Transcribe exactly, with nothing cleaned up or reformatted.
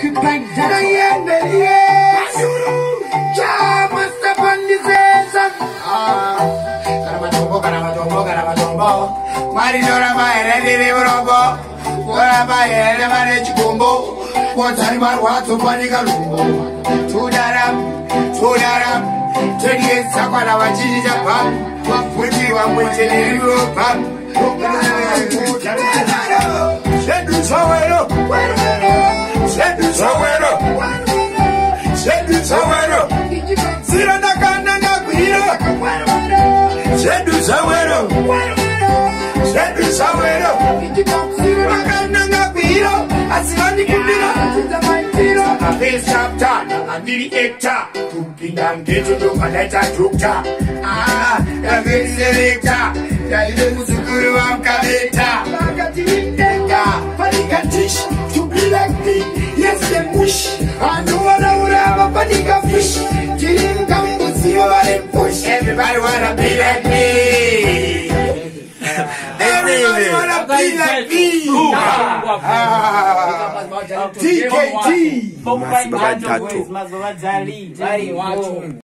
occupy that yeah, yeah, must have on the sense. Ah, Caramatombo, Caramatombo, Caramatombo. Marinora, my ready, Robo. What am I here? The marriage combo. What's I want to Panicalumbo? To that up, to that up. Ten years, Sakara, Japan. Which you are waiting in Europe. Send you somewhere. Send you somewhere. Send you somewhere. Sirana Kanana Guira. Send you somewhere. Send you somewhere. Sirana Kanana Guira. Asani Kudira. A face chapter. And the hectare. Cooking and getting to a letter doctor. Ah, the face selector. Musukuru wa mkabeta Magatinga Panikatish To be like me Yes the push I know what I would have a panika fish Killing Kambusi over the push Everybody wanna be like me Everybody wanna be like me T K T Vamos pra Imagem, mas vamos ali.